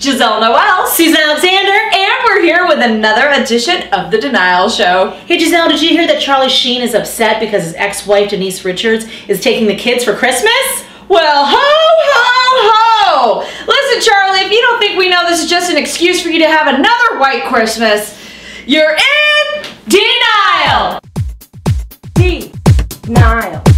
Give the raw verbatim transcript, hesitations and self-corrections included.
Gisele Noel Susan Alexander, and we're here with another edition of The Denial Show. Hey Gisele, did you hear that Charlie Sheen is upset because his ex-wife Denise Richards is taking the kids for Christmas? Well, ho, ho, ho! Listen, Charlie, if you don't think we know this is just an excuse for you to have another white Christmas, you're in denial! Denial.